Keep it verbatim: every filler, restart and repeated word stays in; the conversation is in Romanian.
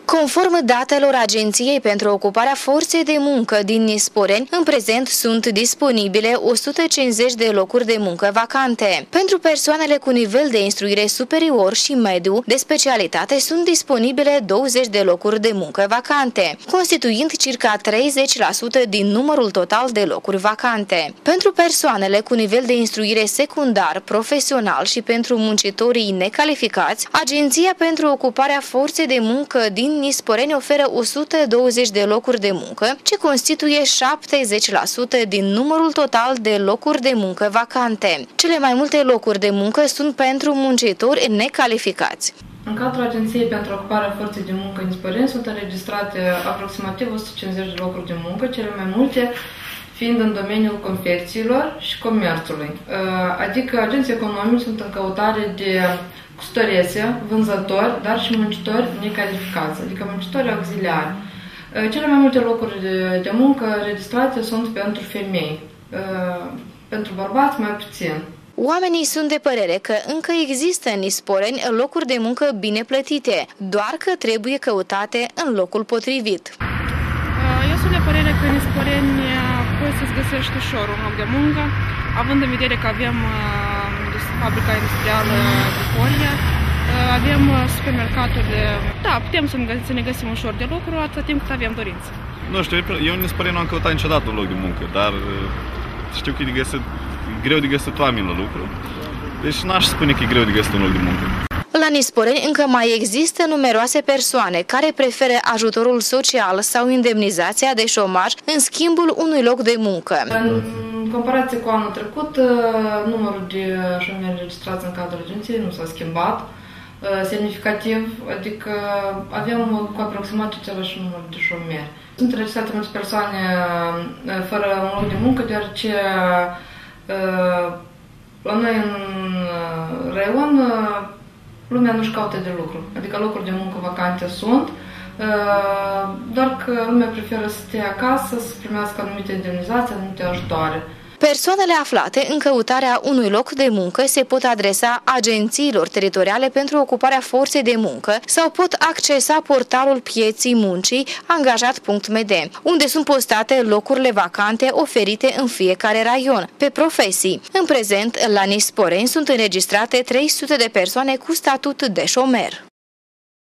Conform datelor Agenției pentru Ocuparea Forței de Muncă din Nisporeni, în prezent sunt disponibile o sută cincizeci de locuri de muncă vacante. Pentru persoanele cu nivel de instruire superior și mediu de specialitate sunt disponibile douăzeci de locuri de muncă vacante, constituind circa treizeci la sută din numărul total de locuri vacante. Pentru persoanele cu nivel de instruire secundar, profesional și pentru muncitorii necalificați, Agenția pentru Ocuparea Forței de Muncă din Nisporeni oferă o sută douăzeci de locuri de muncă, ce constituie șaptezeci la sută din numărul total de locuri de muncă vacante. Cele mai multe locuri de muncă sunt pentru muncitori necalificați. În cadrul Agenției pentru Ocuparea Forței de Muncă în Nisporeni sunt înregistrate aproximativ o sută cincizeci de locuri de muncă, cele mai multe fiind în domeniul confecțiilor și comerțului. Adică agenții economici sunt în căutare de custorese, vânzători, dar și muncitori necalificați, adică muncitori auxiliari. Cele mai multe locuri de, de muncă registrate sunt pentru femei, pentru bărbați mai puțin. Oamenii sunt de părere că încă există în Nisporeni locuri de muncă bine plătite, doar că trebuie căutate în locul potrivit. Eu sunt de părere că în Nisporeni poți să-ți găsești ușor un loc de muncă, având în vedere că avem fabrica industrială Vicoria, avem supermercaturile. Da, putem să ne, să ne găsim ușor de lucru atât timp cât avem dorință. Nu știu, eu în Nisporeni nu am căutat niciodată un loc de muncă, dar știu că e, de găsit, e greu de găsit oameni la lucru, deci n-aș spune că e greu de găsit un loc de muncă. La Nisporeni încă mai există numeroase persoane care preferă ajutorul social sau indemnizația de șomaj în schimbul unui loc de muncă. În comparație cu anul trecut, numărul de șomeri registrați în cadrul agenției nu s-a schimbat semnificativ, adică avem cu aproximativ același număr de șomeri. Sunt înregistrate multe persoane fără un loc de muncă, deoarece la noi în raion lumea nu-și caută de lucru, adică locuri de muncă vacante sunt, doar că lumea preferă să stea acasă, să primească anumite indemnizații, anumite ajutoare. Persoanele aflate în căutarea unui loc de muncă se pot adresa agențiilor teritoriale pentru ocuparea forței de muncă sau pot accesa portalul Pieții Muncii angajat punct m d, unde sunt postate locurile vacante oferite în fiecare raion, pe profesii. În prezent, la Nisporeni sunt înregistrate trei sute de persoane cu statut de șomer.